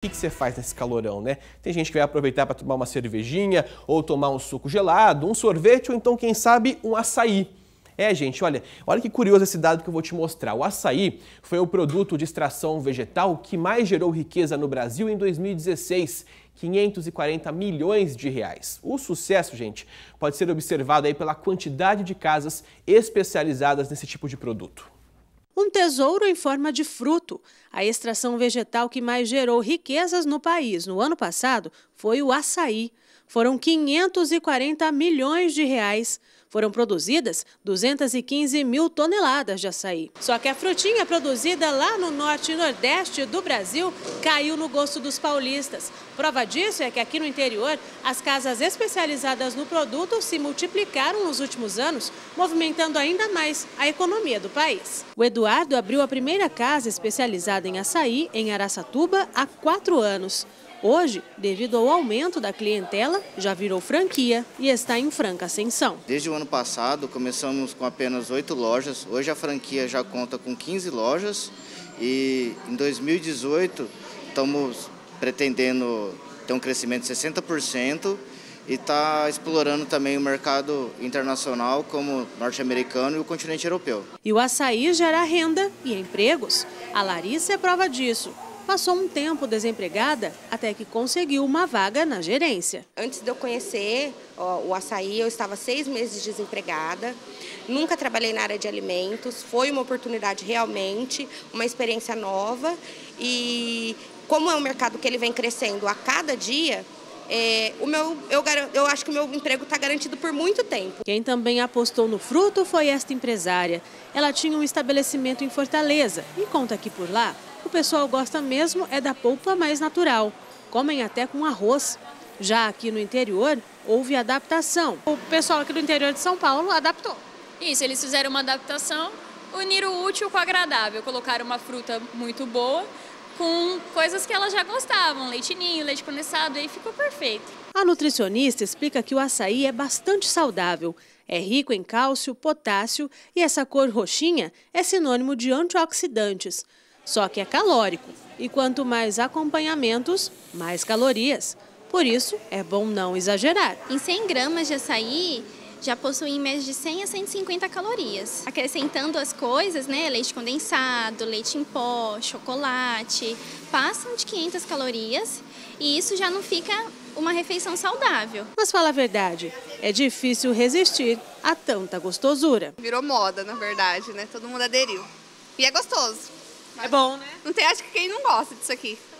O que você faz nesse calorão, né? Tem gente que vai aproveitar para tomar uma cervejinha, ou tomar um suco gelado, um sorvete, ou então, quem sabe, um açaí. Gente, olha que curioso esse dado que eu vou te mostrar. O açaí foi o produto de extração vegetal que mais gerou riqueza no Brasil em 2016, 540 milhões de reais. O sucesso, gente, pode ser observado aí pela quantidade de casas especializadas nesse tipo de produto. Um tesouro em forma de fruto. A extração vegetal que mais gerou riquezas no país no ano passado foi o açaí. Foram 540 milhões de reais. Foram produzidas 215 mil toneladas de açaí. Só que a frutinha produzida lá no norte e nordeste do Brasil caiu no gosto dos paulistas. Prova disso é que aqui no interior, as casas especializadas no produto se multiplicaram nos últimos anos, movimentando ainda mais a economia do país. O Eduardo abriu a primeira casa especializada em açaí em Araçatuba há 4 anos. Hoje, devido ao aumento da clientela, já virou franquia e está em franca ascensão. Desde o ano passado, começamos com apenas 8 lojas. Hoje a franquia já conta com 15 lojas e em 2018 estamos pretendendo ter um crescimento de 60% e está explorando também o mercado internacional como norte-americano e o continente europeu. E o açaí gera renda e empregos. A Larissa é prova disso. Passou um tempo desempregada até que conseguiu uma vaga na gerência. Antes de eu conhecer o açaí, eu estava 6 meses desempregada. Nunca trabalhei na área de alimentos. Foi uma oportunidade realmente, uma experiência nova. E como é um mercado que ele vem crescendo a cada dia, eu acho que o meu emprego está garantido por muito tempo. Quem também apostou no fruto foi esta empresária. Ela tinha um estabelecimento em Fortaleza e conta que por lá o pessoal gosta mesmo da polpa mais natural. Comem até com arroz. Já aqui no interior, houve adaptação. O pessoal aqui do interior de São Paulo adaptou. Isso, eles fizeram uma adaptação, uniram o útil com o agradável. Colocaram uma fruta muito boa com coisas que elas já gostavam, leite ninho, leite condensado, e ficou perfeito. A nutricionista explica que o açaí é bastante saudável. É rico em cálcio, potássio e essa cor roxinha é sinônimo de antioxidantes. Só que é calórico e quanto mais acompanhamentos, mais calorias. Por isso, é bom não exagerar. Em 100 gramas de açaí, já possui em média de 100 a 150 calorias. Acrescentando as coisas, né, leite condensado, leite em pó, chocolate, passam de 500 calorias e isso já não fica uma refeição saudável. Mas fala a verdade, é difícil resistir a tanta gostosura. Virou moda, na verdade, né? Todo mundo aderiu. E é gostoso. É bom, né? Não tem, acho que quem não gosta disso aqui.